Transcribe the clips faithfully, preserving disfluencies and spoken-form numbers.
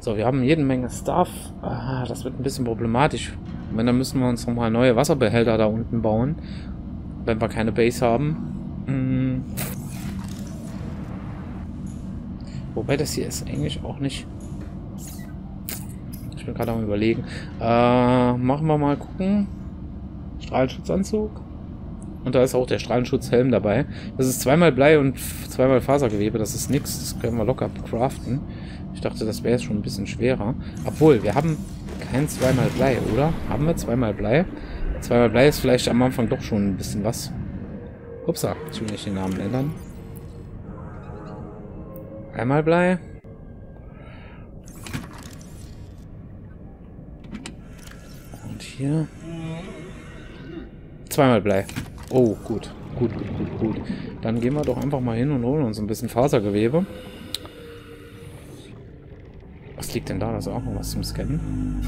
So, wir haben jede Menge Stuff. Ah, das wird ein bisschen problematisch. Wenn, dann müssen wir uns nochmal neue Wasserbehälter da unten bauen. Wenn wir keine Base haben. Hm. Wobei das hier ist eigentlich auch nicht... Ich bin gerade am Überlegen. Äh, machen wir mal gucken. Strahlenschutzanzug. Und da ist auch der Strahlenschutzhelm dabei. Das ist zweimal Blei und zweimal Fasergewebe. Das ist nichts. Das können wir locker craften. Ich dachte, das wäre jetzt schon ein bisschen schwerer. Obwohl, wir haben kein zweimal Blei, oder? Haben wir zweimal Blei? Zweimal Blei ist vielleicht am Anfang doch schon ein bisschen was. Upsa, ich will nicht den Namen ändern. Einmal Blei. Und hier. Zweimal Blei. Oh, gut. Gut, gut, gut, gut. Dann gehen wir doch einfach mal hin und holen uns ein bisschen Fasergewebe. Was liegt denn da? Da ist auch noch was zum Scannen.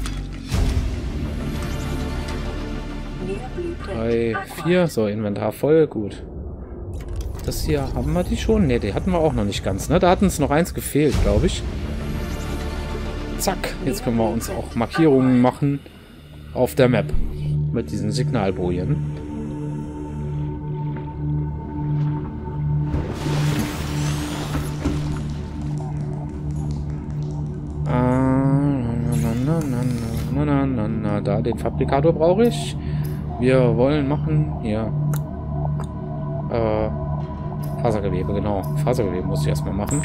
Drei, vier. So, Inventar voll. Gut. Das hier, haben wir die schon? Ne, die hatten wir auch noch nicht ganz, ne? Da hat uns noch eins gefehlt, glaube ich. Zack. Jetzt können wir uns auch Markierungen machen auf der Map. Mit diesen Signalbojen. Na, na, na, na, da, den Fabrikator brauche ich. Wir wollen machen hier äh, Fasergewebe, genau. Fasergewebe muss ich erstmal machen.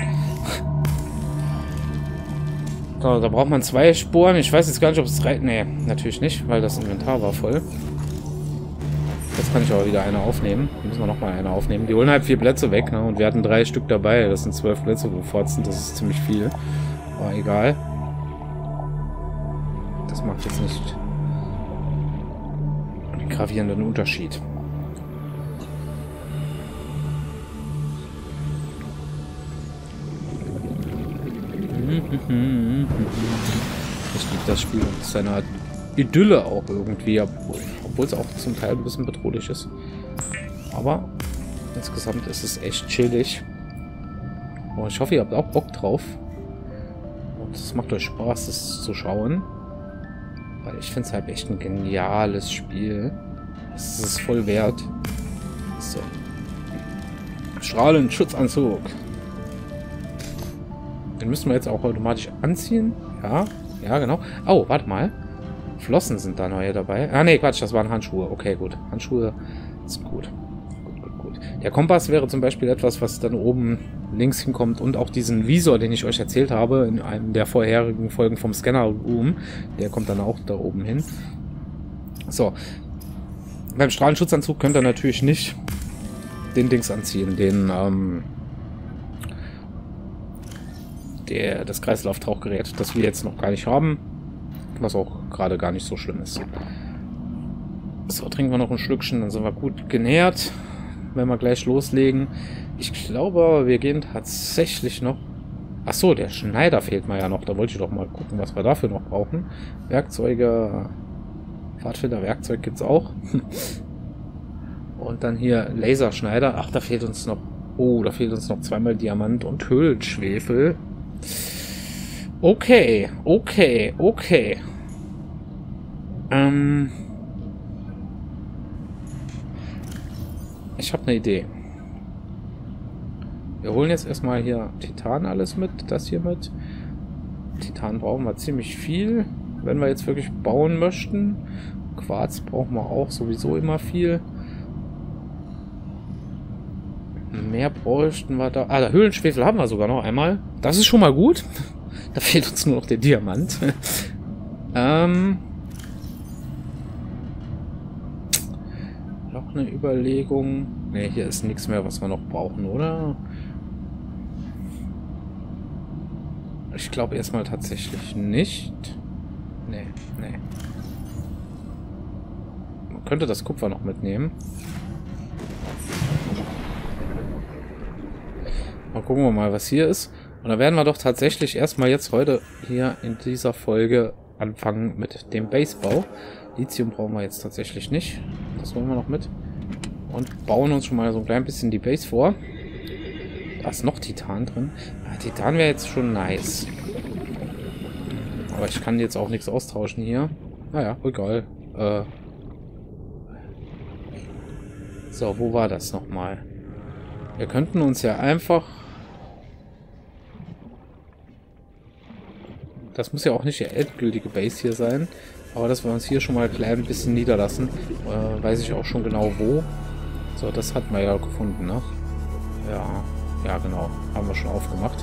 So, da braucht man zwei Sporen. Ich weiß jetzt gar nicht, ob es drei... Nee, natürlich nicht, weil das Inventar war voll. Jetzt kann ich aber wieder eine aufnehmen. Da müssen wir nochmal eine aufnehmen. Die holen halt vier Plätze weg, ne? Und wir hatten drei Stück dabei. Das sind zwölf Plätze geforzt. Das ist ziemlich viel. Aber egal. Das macht jetzt nicht einen gravierenden Unterschied. Ich liebe das Spiel und seine Art Idylle auch irgendwie, obwohl es auch zum Teil ein bisschen bedrohlich ist. Aber insgesamt ist es echt chillig. Oh, ich hoffe, ihr habt auch Bock drauf. Und es macht euch Spaß, das zu schauen. Weil ich finde es halt echt ein geniales Spiel. Es ist voll wert. So. Strahlenschutzanzug. Den müssen wir jetzt auch automatisch anziehen. Ja, ja, genau. Oh, warte mal. Flossen sind da neue dabei. Ah, nee, Quatsch, das waren Handschuhe. Okay, gut. Handschuhe sind gut. Gut, gut, gut. Der Kompass wäre zum Beispiel etwas, was dann oben links hinkommt. Und auch diesen Visor, den ich euch erzählt habe, in einem der vorherigen Folgen vom Scanner Room, der kommt dann auch da oben hin. So. Beim Strahlenschutzanzug könnt ihr natürlich nicht den Dings anziehen, den, ähm, Der, das Kreislauftauchgerät, das wir jetzt noch gar nicht haben, was auch gerade gar nicht so schlimm ist. So, trinken wir noch ein Schlückchen, dann sind wir gut genährt, wenn wir gleich loslegen. Ich glaube, wir gehen tatsächlich noch... Ach so, der Schneider fehlt mir ja noch, da wollte ich doch mal gucken, was wir dafür noch brauchen. Werkzeuge, Pfadfinder, Werkzeug gibt es auch. Und dann hier Laserschneider. Ach, da fehlt uns noch... Oh, da fehlt uns noch zweimal Diamant und Höhlenschwefel. Okay, okay, okay. Ähm. Ich habe eine Idee. Wir holen jetzt erstmal hier Titan alles mit, das hier mit. Titan brauchen wir ziemlich viel, wenn wir jetzt wirklich bauen möchten. Quarz brauchen wir auch sowieso immer viel. Mehr bräuchten wir da. Ah, der Höhlenschwefel haben wir sogar noch einmal. Das ist schon mal gut. Da fehlt uns nur noch der Diamant. ähm. Noch eine Überlegung. Ne, hier ist nichts mehr, was wir noch brauchen, oder? Ich glaube erstmal tatsächlich nicht. Ne, ne. Man könnte das Kupfer noch mitnehmen. Mal gucken wir mal, was hier ist. Und da werden wir doch tatsächlich erstmal jetzt heute hier in dieser Folge anfangen mit dem Basebau. Lithium brauchen wir jetzt tatsächlich nicht. Das wollen wir noch mit. Und bauen uns schon mal so ein klein bisschen die Base vor. Da ist noch Titan drin. Ja, Titan wäre jetzt schon nice. Aber ich kann jetzt auch nichts austauschen hier. Naja, egal. Äh so, wo war das nochmal? Wir könnten uns ja einfach... Das muss ja auch nicht die endgültige Base hier sein. Aber dass wir uns hier schon mal ein klein bisschen niederlassen, äh, weiß ich auch schon genau wo. So, das hat man ja gefunden, ne? Ja, ja genau. Haben wir schon aufgemacht.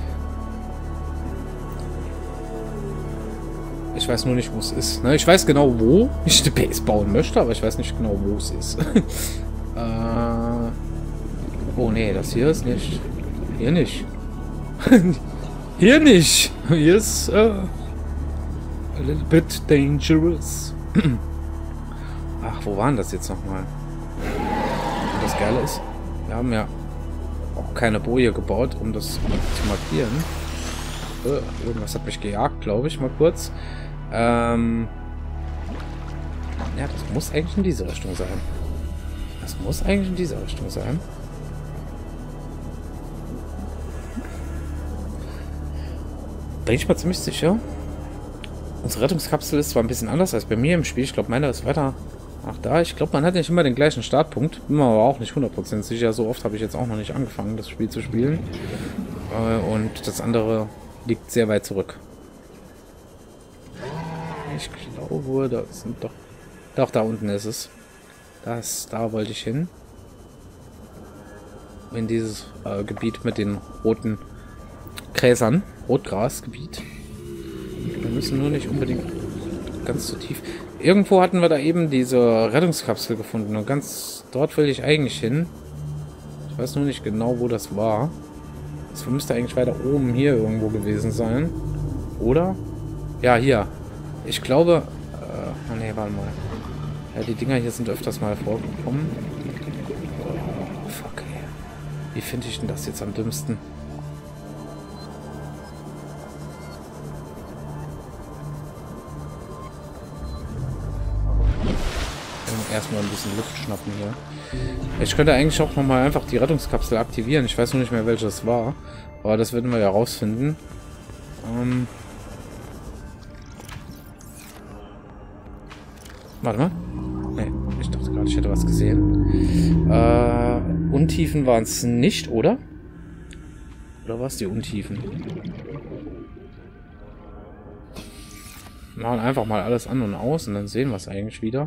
Ich weiß nur nicht, wo es ist. Ne? Ich weiß genau, wo ich die Base bauen möchte, aber ich weiß nicht genau, wo es ist. äh... Oh, nee, das hier ist nicht. Hier nicht. Hier nicht. Hier ist uh, a little bit dangerous. Ach, wo waren das jetzt nochmal? Das Geile ist, wir haben ja auch keine Boje gebaut, um das zu markieren. Uh, irgendwas hat mich gejagt, glaube ich, mal kurz. Ähm ja, das muss eigentlich in diese Richtung sein. Das muss eigentlich in diese Richtung sein. Bin ich mal ziemlich sicher. Unsere Rettungskapsel ist zwar ein bisschen anders als bei mir im Spiel. Ich glaube, meine ist weiter nach da. Ich glaube, man hat nicht immer den gleichen Startpunkt. Bin mir aber auch nicht hundert Prozent sicher. So oft habe ich jetzt auch noch nicht angefangen, das Spiel zu spielen. Äh, und das andere liegt sehr weit zurück. Ich glaube, da sind doch... Doch, da unten ist es. Das, da wollte ich hin. In dieses äh, Gebiet mit den roten Gräsern. Rotgrasgebiet. Wir müssen nur nicht unbedingt ganz so tief. Irgendwo hatten wir da eben diese Rettungskapsel gefunden. Und ganz dort will ich eigentlich hin. Ich weiß nur nicht genau, wo das war. Das müsste eigentlich weiter oben hier irgendwo gewesen sein. Oder? Ja, hier. Ich glaube... Äh, oh nee, warte mal. Ja, die Dinger hier sind öfters mal vorgekommen. Oh, fuck, ey. Wie finde ich denn das jetzt am dümmsten? Erstmal ein bisschen Luft schnappen hier. Ich könnte eigentlich auch nochmal einfach die Rettungskapsel aktivieren. Ich weiß nur nicht mehr, welches war. Aber das werden wir ja rausfinden. Ähm Warte mal. Nee, ich dachte gerade, ich hätte was gesehen. Äh, Untiefen waren es nicht, oder? Oder war es die Untiefen? Wir machen einfach mal alles an und aus und dann sehen wir es eigentlich wieder.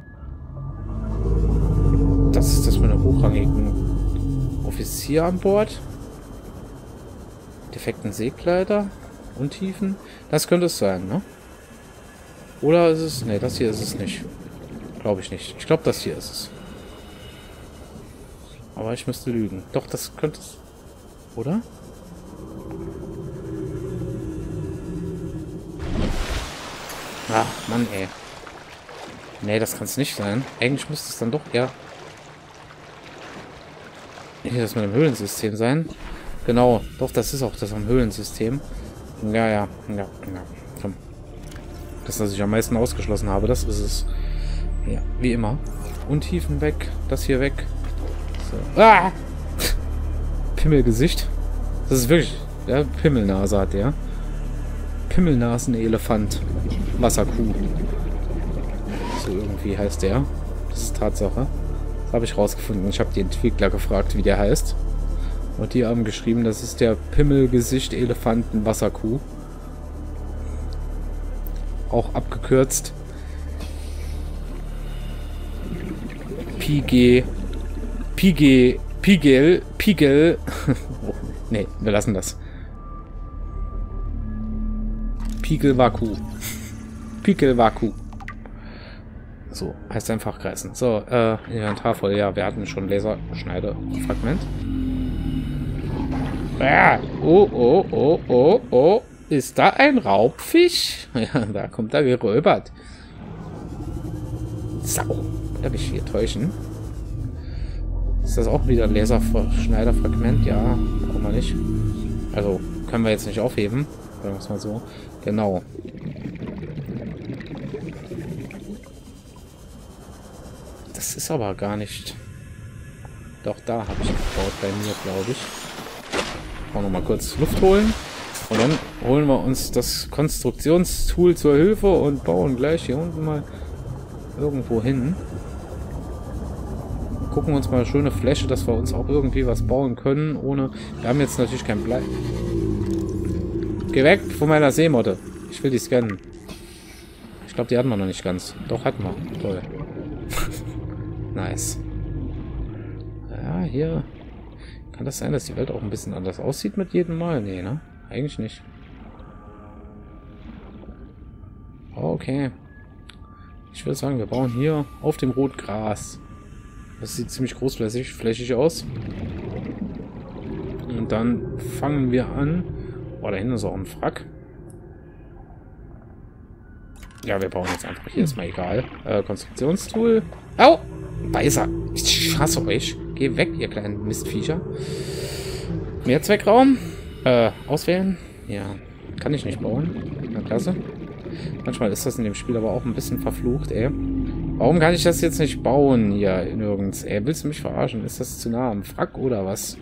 Das ist das mit einem hochrangigen Offizier an Bord. Defekten Seegleiter. Untiefen. Das könnte es sein, ne? Oder ist es... Ne, das hier ist es nicht. Glaube ich nicht. Ich glaube, das hier ist es. Aber ich müsste lügen. Doch, das könnte es... Oder? Ach, Mann, ey. Nee, das kann es nicht sein. Eigentlich müsste es dann doch eher... Hier das mit dem Höhlensystem sein. Genau, doch, das ist auch das am Höhlensystem. Ja, ja, ja, ja. Komm. Das, was ich am meisten ausgeschlossen habe, das ist es. Ja, wie immer. Untiefen weg, das hier weg. So. Ah! Pimmelgesicht. Das ist wirklich, ja, Pimmelnase hat der. Pimmelnasen-Elefant. Wasserkuh. So irgendwie heißt der. Das ist Tatsache. Habe ich rausgefunden. Ich habe die Entwickler gefragt, wie der heißt. Und die haben geschrieben, das ist der Pimmelgesicht-Elefanten-Wasserkuh. Auch abgekürzt. P G. P G. Pigel. Pigel. Oh, nee, wir lassen das. Pigel-Waku. Pigel-Waku. So, heißt einfach kreisen. So, äh, Inventar voll. Ja, wir hatten schon Laserschneidefragment. Ah, oh, oh, oh, oh, oh. Ist da ein Raubfisch? Ja, da kommt er geröbert. Sau. Darf ich hier täuschen? Ist das auch wieder ein Laserschneiderfragment? Ja, brauchen wir nicht. Also, können wir jetzt nicht aufheben. Sagen wir es mal so. Genau. Das ist aber gar nicht... Doch, da habe ich gebaut bei mir, glaube ich. Auch noch mal kurz Luft holen. Und dann holen wir uns das Konstruktionstool zur Hilfe und bauen gleich hier unten mal irgendwo hin. Gucken wir uns mal eine schöne Fläche, dass wir uns auch irgendwie was bauen können, ohne... Wir haben jetzt natürlich kein Blei. Geh weg von meiner Seemotte. Ich will die scannen. Ich glaube, die hatten wir noch nicht ganz. Doch, hatten wir. Toll. Nice. Ja, hier... Kann das sein, dass die Welt auch ein bisschen anders aussieht mit jedem Mal? Nee, ne? Eigentlich nicht. Okay. Ich würde sagen, wir bauen hier auf dem roten Gras. Das sieht ziemlich großflächig flächig aus. Und dann fangen wir an. Oh, da hinten ist auch ein Wrack. Ja, wir bauen jetzt einfach. Hier ist mal egal. Äh, Konstruktionstool. Au! Weißer. Ich hasse euch. Geh weg, ihr kleinen Mistviecher. Mehrzweckraum. Äh, auswählen. Ja. Kann ich nicht bauen. Na, klasse. Manchmal ist das in dem Spiel aber auch ein bisschen verflucht, ey. Warum kann ich das jetzt nicht bauen hier nirgends? Ey, willst du mich verarschen? Ist das zu nah am Wrack oder was?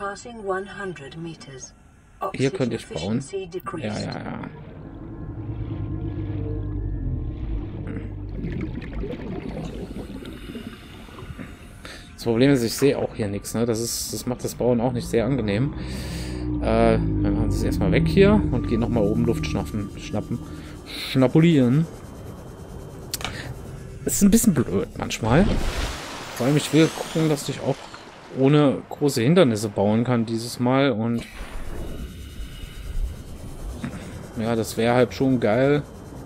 Hier könnte ich bauen. Ja, ja, ja. Das Problem ist, ich sehe auch hier nichts, ne? Das ist, das macht das Bauen auch nicht sehr angenehm. Äh, wir machen es erstmal weg hier und gehen nochmal oben Luft schnappen, schnappen. Schnapulieren. Das ist ein bisschen blöd manchmal. Vor allem, ich will gucken, dass ich auch ohne große Hindernisse bauen kann dieses Mal. Und ja, das wäre halt schon geil,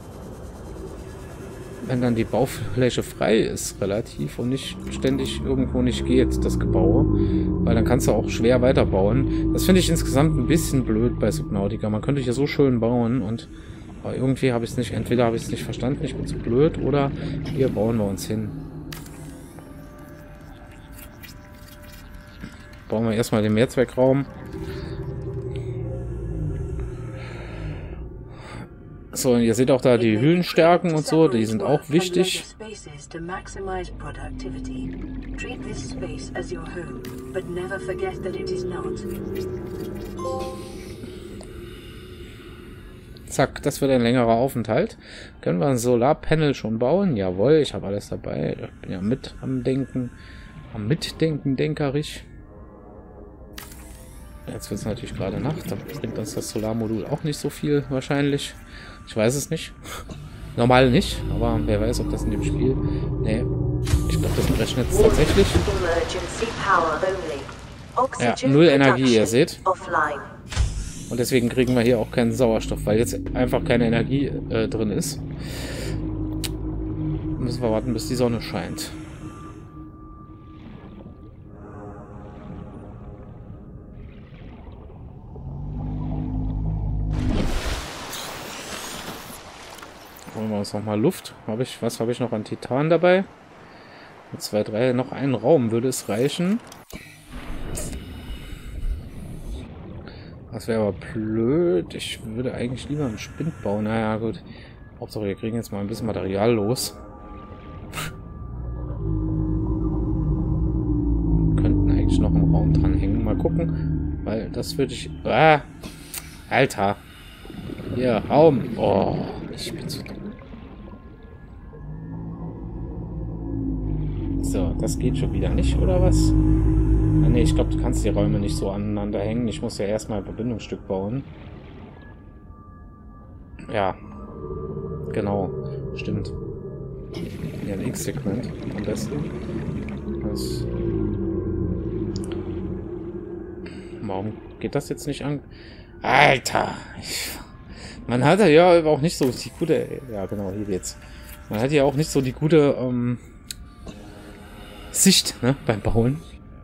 wenn dann die Baufläche frei ist, relativ, und nicht ständig irgendwo nicht geht, das Gebaue. Weil dann kannst du auch schwer weiterbauen. Das finde ich insgesamt ein bisschen blöd bei Subnautica. Man könnte hier so schön bauen und aber irgendwie habe ich es nicht, entweder habe ich es nicht verstanden, ich bin zu blöd, oder hier bauen wir uns hin. Bauen wir erstmal den Mehrzweckraum. So, und ihr seht auch da die Höhenstärken und so, die sind auch wichtig. Zack, das wird ein längerer Aufenthalt. Können wir ein Solarpanel schon bauen? Jawohl, ich habe alles dabei. Ich bin ja mit am Denken. Am Mitdenken, denkerig. Jetzt wird es natürlich gerade Nacht. Da bringt uns das Solarmodul auch nicht so viel wahrscheinlich. Ich weiß es nicht. Normal nicht, aber wer weiß, ob das in dem Spiel... Nee, ich glaube, das berechnet es tatsächlich. Ja, null Energie, ihr seht. Und deswegen kriegen wir hier auch keinen Sauerstoff, weil jetzt einfach keine Energie äh, drin ist. Müssen wir warten, bis die Sonne scheint. Holen wir uns nochmal Luft. Hab ich, was habe ich noch an Titan dabei? Mit zwei, drei, noch einen Raum würde es reichen. Das wäre aber blöd. Ich würde eigentlich lieber einen Spind bauen. Naja, gut. Hauptsache, wir kriegen jetzt mal ein bisschen Material los. Könnten eigentlich noch einen Raum dranhängen. Mal gucken. Weil das würde ich... Ah! Alter! Hier, Raum! Oh, ich bin zu dumm. So, das geht schon wieder nicht, oder was? Ah, nee, ich glaube, du kannst die Räume nicht so aneinander hängen. Ich muss ja erstmal ein Verbindungsstück bauen. Ja. Genau. Stimmt. Ja, ein X-Segment am besten. Das... Warum geht das jetzt nicht an? Alter! Ich... Man hat ja auch nicht so die gute... Ja, genau, hier geht's. Man hat ja auch nicht so die gute ähm, Sicht, ne, beim Bauen.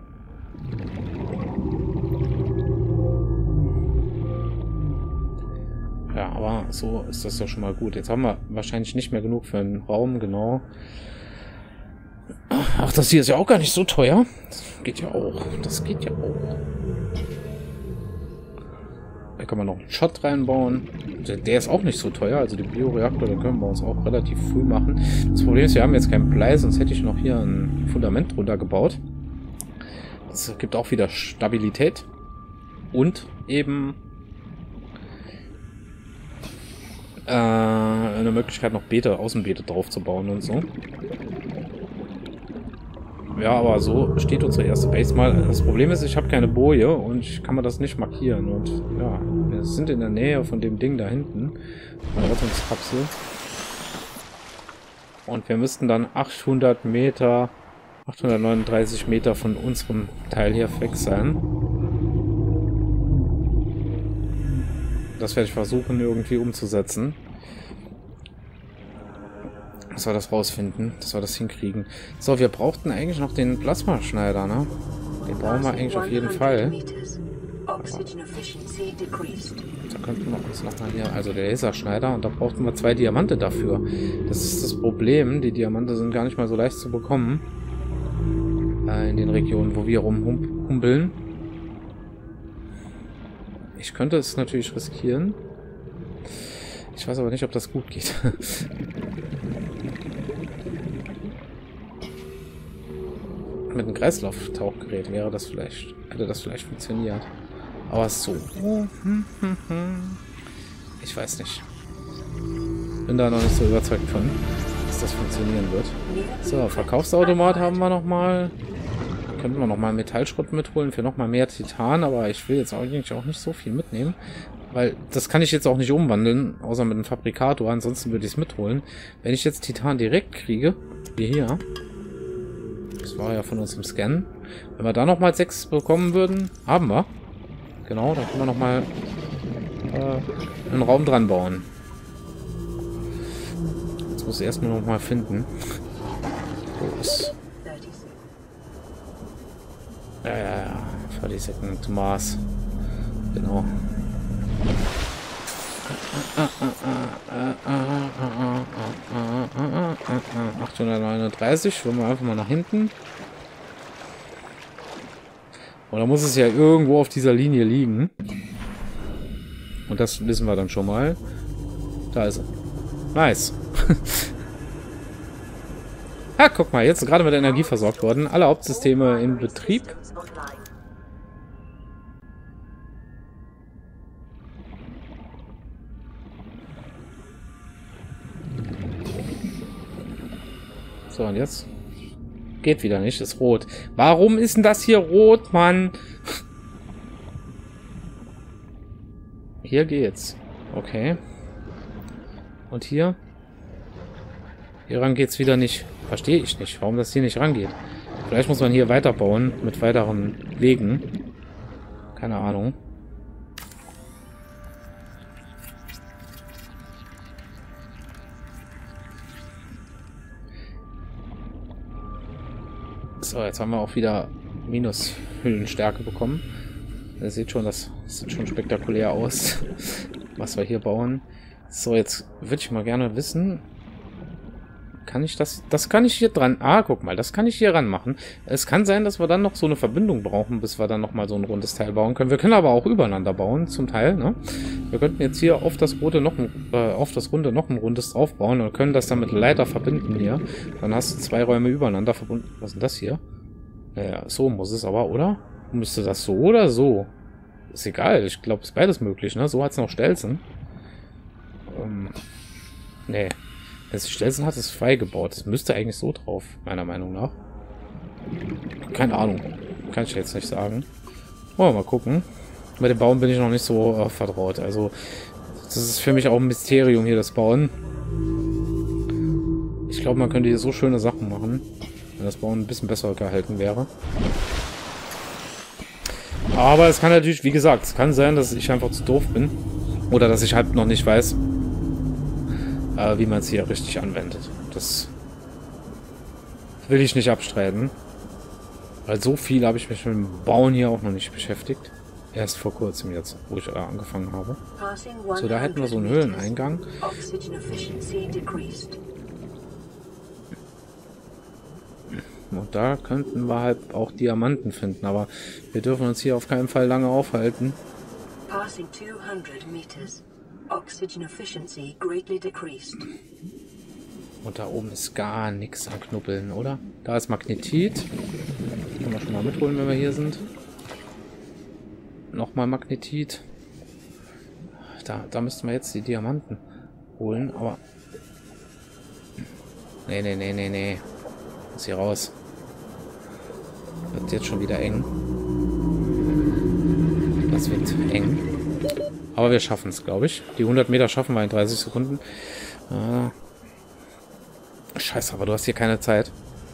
Ja, aber so ist das ja schon mal gut. Jetzt haben wir wahrscheinlich nicht mehr genug für einen Raum, genau. Ach, das hier ist ja auch gar nicht so teuer. Das geht ja auch. Das geht ja auch. Da kann man noch einen Shot reinbauen. Der ist auch nicht so teuer. Also den Bioreaktor, den können wir uns auch relativ früh machen. Das Problem ist, wir haben jetzt keinen Blei, sonst hätte ich noch hier ein Fundament drunter gebaut. Das gibt auch wieder Stabilität. Und eben äh, eine Möglichkeit, noch Beete, Außenbeete drauf zu bauen und so. Ja, aber so steht unsere erste Base mal. Das Problem ist, ich habe keine Boje und ich kann mir das nicht markieren. Und ja, wir sind in der Nähe von dem Ding da hinten. Von der Rettungskapsel. Und wir müssten dann achthundert Meter, achthundertneununddreißig Meter von unserem Teil hier weg sein. Das werde ich versuchen, irgendwie umzusetzen. Dass wir das rausfinden, dass wir das hinkriegen. So, wir brauchten eigentlich noch den Plasmaschneider, ne? Den brauchen wir eigentlich auf jeden Fall. Aber da könnten wir uns nochmal hier... Also der Laserschneider, und da brauchten wir zwei Diamante dafür. Das ist das Problem. Die Diamante sind gar nicht mal so leicht zu bekommen. Äh, in den Regionen, wo wir rumhumpeln. Ich könnte es natürlich riskieren. Ich weiß aber nicht, ob das gut geht. Mit einem Kreislauftauchgerät wäre das vielleicht, hätte das vielleicht funktioniert. Aber so. Ich weiß nicht. Bin da noch nicht so überzeugt von, dass das funktionieren wird. So, Verkaufsautomat haben wir nochmal. Könnten wir nochmal Metallschrott mitholen für nochmal mehr Titan, aber ich will jetzt eigentlich auch nicht so viel mitnehmen. Weil das kann ich jetzt auch nicht umwandeln, außer mit einem Fabrikator. Ansonsten würde ich es mitholen. Wenn ich jetzt Titan direkt kriege, wie hier. Das war ja von uns im Scan. Wenn wir da nochmal sechs bekommen würden, haben wir. Genau, da können wir nochmal äh, einen Raum dran bauen. Jetzt muss ich erstmal nochmal finden. Wo ist... Ja, ja, ja. vierzig Sekunden to Mars. Genau. achthundertneununddreißig. Wollen wir einfach mal nach hinten. Oder muss es ja irgendwo auf dieser Linie liegen. Und das wissen wir dann schon mal. Da ist er. Nice. Ah, guck mal, jetzt gerade mit Energie versorgt worden. Alle Hauptsysteme in Betrieb. So, und jetzt? Geht wieder nicht, ist rot. Warum ist denn das hier rot, Mann? Hier geht's. Okay. Und hier? Hier ran geht's wieder nicht. Verstehe ich nicht, warum das hier nicht rangeht. Vielleicht muss man hier weiterbauen mit weiteren Wegen. Keine Ahnung. So, jetzt haben wir auch wieder Minushüllenstärke bekommen. Ihr seht schon, das sieht schon spektakulär aus, was wir hier bauen. So, jetzt würde ich mal gerne wissen, kann ich das, das kann ich hier dran, ah, guck mal, das kann ich hier ran machen. Es kann sein, dass wir dann noch so eine Verbindung brauchen, bis wir dann nochmal so ein rundes Teil bauen können. Wir können aber auch übereinander bauen, zum Teil, ne? Wir könnten jetzt hier auf das rote noch ein, äh, auf das runde noch ein rundes draufbauen und können das dann mit Leiter verbinden hier. Dann hast du zwei Räume übereinander verbunden. Was ist denn das hier? Naja, so muss es aber, oder? Müsste das so oder so? Ist egal, ich glaube, es ist beides möglich, ne? So hat es noch Stelzen. Ähm, nee. Wenn es Stelzen hat, ist es frei gebaut. Es müsste eigentlich so drauf, meiner Meinung nach. Keine Ahnung. Kann ich jetzt nicht sagen. Wollen wir mal gucken. Mit dem Bauen bin ich noch nicht so äh, vertraut. Also, das ist für mich auch ein Mysterium hier, das Bauen. Ich glaube, man könnte hier so schöne Sachen machen, wenn das Bauen ein bisschen besser gehalten wäre. Aber es kann natürlich, wie gesagt, es kann sein, dass ich einfach zu doof bin. Oder dass ich halt noch nicht weiß, äh, wie man es hier richtig anwendet. Das will ich nicht abstreiten. Weil so viel habe ich mich mit dem Bauen hier auch noch nicht beschäftigt. Erst vor kurzem jetzt, wo ich äh, angefangen habe. So, da hätten wir so einen Höhleneingang. Und da könnten wir halt auch Diamanten finden, aber wir dürfen uns hier auf keinen Fall lange aufhalten. Und da oben ist gar nichts an Knubbeln, oder? Da ist Magnetit. Können wir schon mal mitholen, wenn wir hier sind. Nochmal Magnetit. Da, da müssten wir jetzt die Diamanten holen, aber... Nee, nee, nee, nee, nee. Muss hier raus. Wird jetzt schon wieder eng. Das wird eng. Aber wir schaffen es, glaube ich. Die hundert Meter schaffen wir in dreißig Sekunden. Ah. Scheiße, aber du hast hier keine Zeit.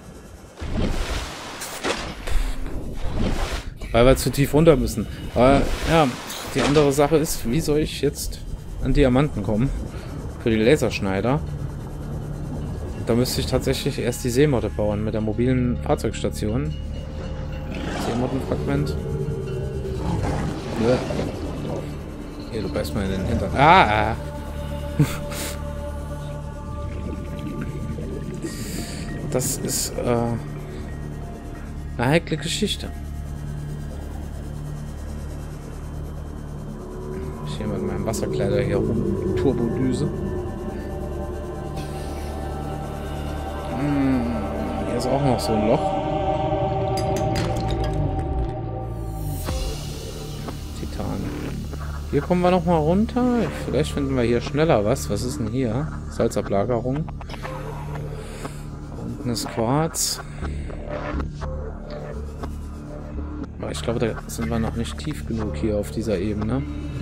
Weil wir zu tief runter müssen. Aber ja, die andere Sache ist, wie soll ich jetzt an Diamanten kommen? Für die Laserschneider. Da müsste ich tatsächlich erst die Seemotte bauen mit der mobilen Fahrzeugstation. Seemottenfragment. Ja. Hier, du beißt mal in den Hintern. Ah! Das ist äh, eine heikle Geschichte. Ich hier mit meinem Wasserkleider hier rum. Turbodüse. Hm, hier ist auch noch so ein Loch. Titan. Hier kommen wir noch mal runter. Vielleicht finden wir hier schneller was. Was ist denn hier? Salzablagerung. Unten ist Quarz. Aber ich glaube, da sind wir noch nicht tief genug hier auf dieser Ebene.